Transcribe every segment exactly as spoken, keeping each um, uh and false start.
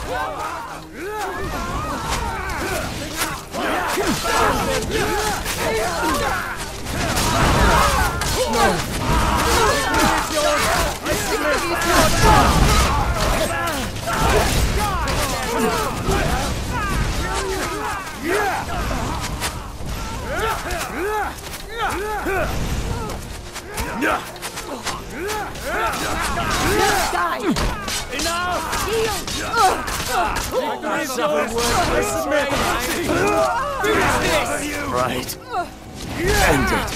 Right. End it.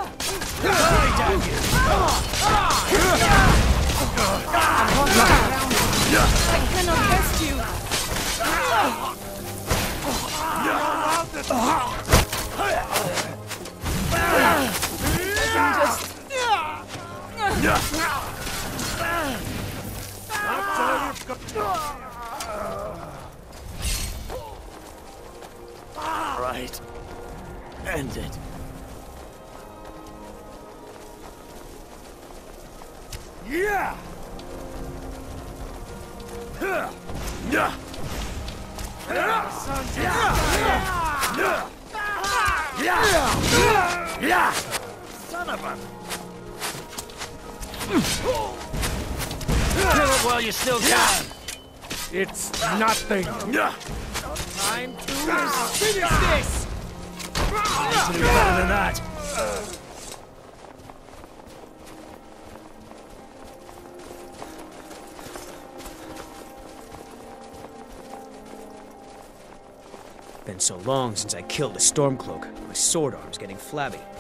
I cannot rest you. Right. End it. Yeah! Yeah! Yeah! Yeah! Son of a... Kill it while you still can. It's nothing. Time to finish this. Needs to be better than that. Been so long since I killed a Stormcloak. My sword arm's getting flabby.